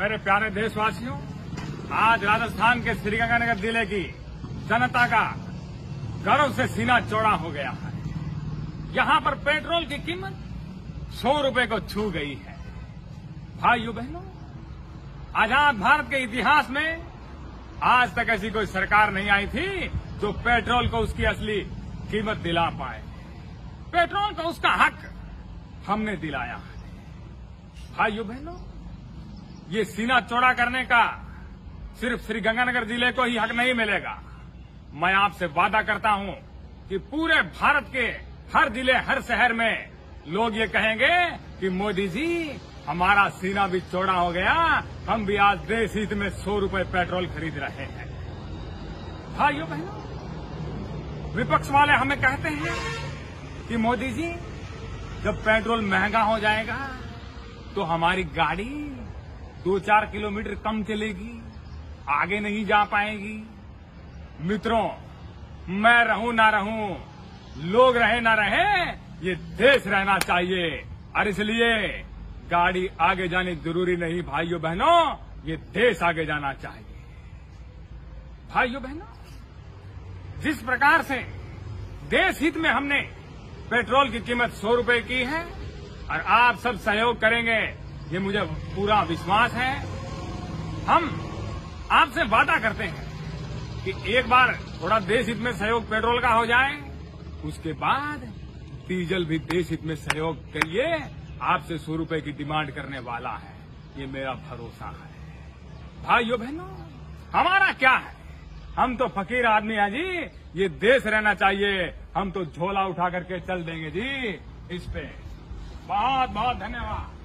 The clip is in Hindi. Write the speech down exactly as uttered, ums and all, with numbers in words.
मेरे प्यारे देशवासियों, आज राजस्थान के श्रीगंगानगर जिले की जनता का गर्व से सीना चौड़ा हो गया है। यहां पर पेट्रोल की कीमत सौ रुपए को छू गई है। भाइयों बहनों, आजाद भारत के इतिहास में आज तक ऐसी कोई सरकार नहीं आई थी जो पेट्रोल को उसकी असली कीमत दिला पाए। पेट्रोल का उसका हक हमने दिलाया है। भाइयों बहनों, ये सीना चौड़ा करने का सिर्फ श्रीगंगानगर जिले को ही हक नहीं मिलेगा। मैं आपसे वादा करता हूं कि पूरे भारत के हर जिले, हर शहर में लोग ये कहेंगे कि मोदी जी, हमारा सीना भी चौड़ा हो गया, हम भी आज देश हित में सौ रुपए पेट्रोल खरीद रहे हैं। भाइयों बहनों, विपक्ष वाले हमें कहते हैं कि मोदी जी, जब पेट्रोल महंगा हो जाएगा तो हमारी गाड़ी दो चार किलोमीटर कम चलेगी, आगे नहीं जा पाएगी। मित्रों, मैं रहूं ना रहूं, लोग रहे ना रहे, ये देश रहना चाहिए और इसलिए गाड़ी आगे जानी जरूरी नहीं। भाइयों बहनों, ये देश आगे जाना चाहिए। भाइयों बहनों, जिस प्रकार से देश हित में हमने पेट्रोल की कीमत सौ रुपए की है और आप सब सहयोग करेंगे, ये मुझे पूरा विश्वास है। हम आपसे वादा करते हैं कि एक बार थोड़ा देश हित में सहयोग पेट्रोल का हो जाए, उसके बाद डीजल भी देश हित में सहयोग के लिए आपसे सौ रुपए की डिमांड करने वाला है। ये मेरा भरोसा है। भाइयों बहनों, हमारा क्या है, हम तो फकीर आदमी हैं जी। ये देश रहना चाहिए, हम तो झोला उठा करके चल देंगे जी। इस पे बहुत बहुत धन्यवाद।